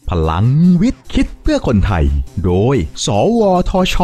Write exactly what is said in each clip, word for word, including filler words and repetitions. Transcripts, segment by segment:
พลังวิทย์คิดเพื่อคนไทยโดยสวทช.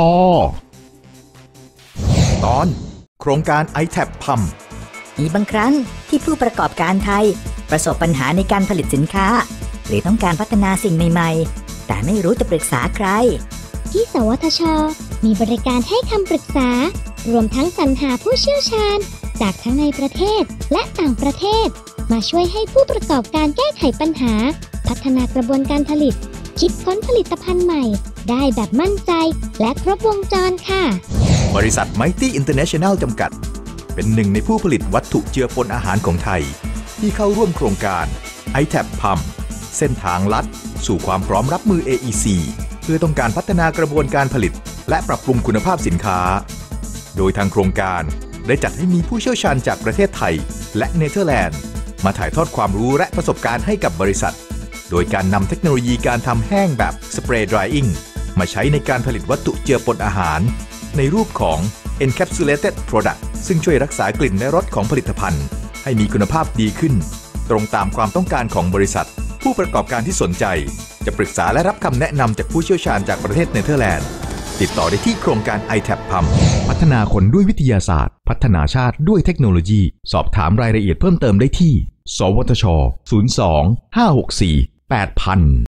ตอนโครงการ ไอ แท็บ พัมมีบางครั้งที่ผู้ประกอบการไทยประสบปัญหาในการผลิตสินค้าหรือต้องการพัฒนาสิ่งใหม่ๆแต่ไม่รู้จะปรึกษาใครที่สวทช.มีบริการให้คำปรึกษารวมทั้งสรรหาผู้เชี่ยวชาญจากทั้งในประเทศและต่างประเทศมาช่วยให้ผู้ประกอบการแก้ไขปัญหาพัฒนากระบวนการผลิตคิดค้นผลิตภัณฑ์ใหม่ได้แบบมั่นใจและครบวงจรค่ะบริษัท Mighty International จำกัดเป็นหนึ่งในผู้ผลิตวัตถุเจือปนอาหารของไทยที่เข้าร่วมโครงการ ไอ แท็บ พัม เส้นทางลัดสู่ความพร้อมรับมือ เอ อี ซี เพื่อต้องการพัฒนากระบวนการผลิตและปรับปรุงคุณภาพสินค้าโดยทางโครงการได้จัดให้มีผู้เชี่ยวชาญจากประเทศไทยและเนเธอร์แลนด์มาถ่ายทอดความรู้และประสบการณ์ให้กับบริษัทโดยการนำเทคโนโลยีการทำแห้งแบบสเปรย์ดรายอิงมาใช้ในการผลิตวัตถุเจือปนอาหารในรูปของ Encapsulated Product ซึ่งช่วยรักษากลิ่นและรสของผลิตภัณฑ์ให้มีคุณภาพดีขึ้นตรงตามความต้องการของบริษัทผู้ประกอบการที่สนใจจะปรึกษาและรับคำแนะนำจากผู้เชี่ยวชาญจากประเทศเนเธอร์แลนด์ติดต่อได้ที่โครงการ ไอ แท็บ พัมพัฒนาคนด้วยวิทยาศาสตร์พัฒนาชาติด้วยเทคโนโลยีสอบถามรายละเอียดเพิ่มเติมได้ที่สวทช ศูนย์ สอง ห้า หก สี่ แปด ศูนย์ ศูนย์